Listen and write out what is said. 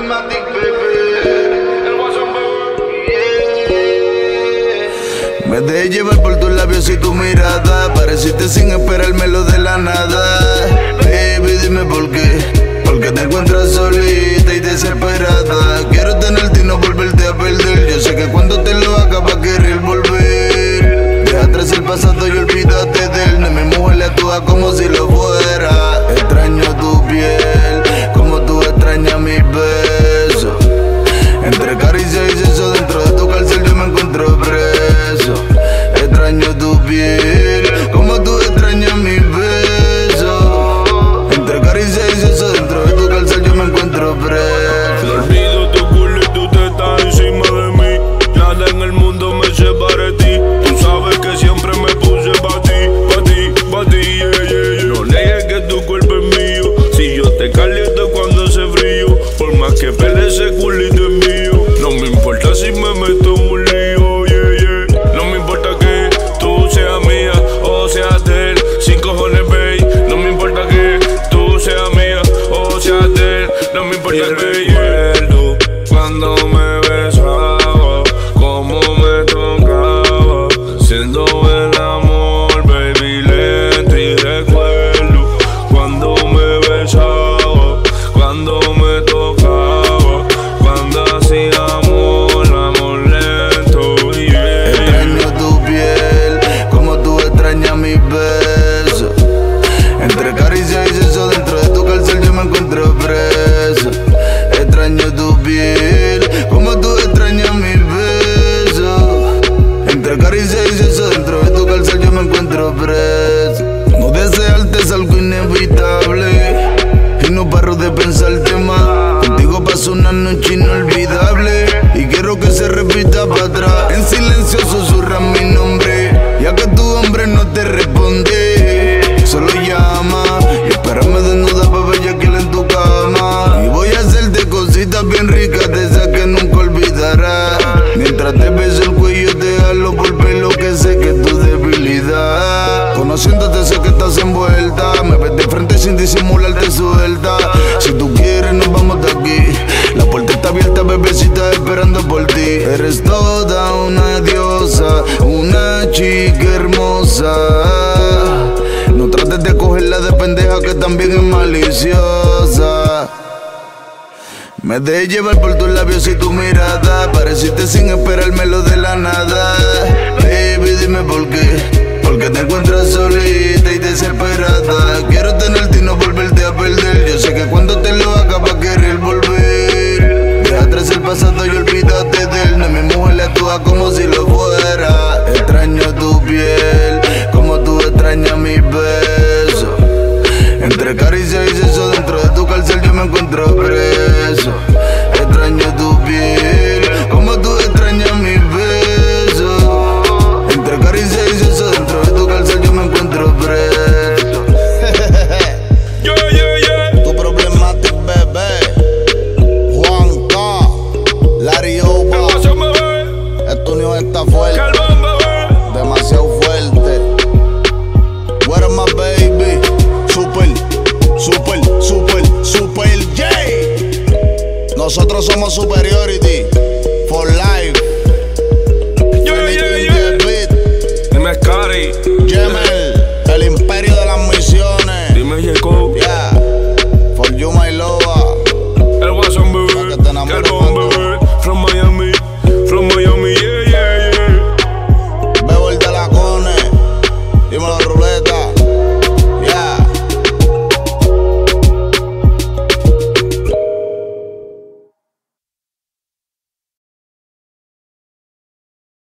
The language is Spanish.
Problematic, baby. El WhatsApp, baby. Me dejé llevar por tus labios y tu mirada. Pareciste sin esperármelo de la nada. Baby, dime por qué. Porque te encuentras solita y desesperada. Quiero tenerte y no volverte a perder. Yo sé que cuando te lo haga va a querer volver. Deja atrás el pasado y olvídate de él. No, mi mujer le actúa como si lo fuera. Extraño tu piel, como tú extrañas mis besos. Entre caricia y sexo dentro de tu cárcel yo me encuentro preso. Extraño tu piel, como tú extrañas mis besos. Entre caricia y sexo dentro de tu cárcel yo me encuentro preso. Olvido tu culo y tú te estás encima de mí. Nada en el mundo me separa de ti. Tú sabes que siempre me puse pa' ti, yeah, yeah, yeah. No niegues que tu cuerpo es mío. Si yo te caliento cuando hace frío, por más que pele ese culito es mío. No me importa si me meto en un lío, yeah, yeah. No me importa que tú seas mía o seas de él. Sin cojones, babe. No me importa que tú seas mía o seas de él. No me importa que recuerdo cuando me besaba, cómo me tocaba, siendo el amor, baby, lento. Y recuerdo cuando me besaba, cuando me tocaba, cuando hacíamos el amor lento, yeah. Extraño tu piel, como tú extrañas mis besos. Entre caricia y sexo dentro de tu cárcel yo me encuentro preso. Extraño tu piel, como tú extrañas mis besos. Entre caricia y sexo dentro de tu cárcel yo me encuentro preso. No desearte es algo inevitable y no paro de pensarte más. Contigo paso una noche inolvidable y quiero que se repita para atrás. En silencio susurran mi nombre, ya que tu hombre no te responde. Solo llama y espérame desnuda pa' bellaquear en tu cama. Y voy a hacerte cositas bien ricas de esas que nunca olvidarás. Mientras te beso el cuello te jalo por pelo que sé que es tu debilidad. Conociéndote sé que estás envuelta. Me ves de frente sin disimularte suelta. Si tú quieres nos vamos de aquí. La puerta está abierta, bebecita, esperando por ti. Eres toda una diosa, una chica hermosa. No trates de cogerla de pendeja que también es maliciosa. Me dejé llevar por tus labios y tu mirada. Pareciste sin esperármelo de la nada. Baby, dime por qué. Porque te encuentras solita y desesperada. Quiero tenerte y no volverte a perder. Yo sé que cuando te lo haga va a querer volver. Deja atrás el pasado y olvídate de él. No, mi mujer le actúa como si lo fuera. Extraño tu piel, como tú extrañas mis besos. Entre caricia y sexo dentro de tu cárcel yo me encuentro preso. Extraño tu piel, como tú extrañas mis besos. Entre caricia y sexo dentro de tu cárcel yo me encuentro preso. Yeah, yeah, yeah. Tu Problematic, bebé. Juanca, Larry Oba. Esta unión está fuerte, Calvón, bebé. demasiado fuerte. Where am I, baby? Super J. Nosotros somos Superiority.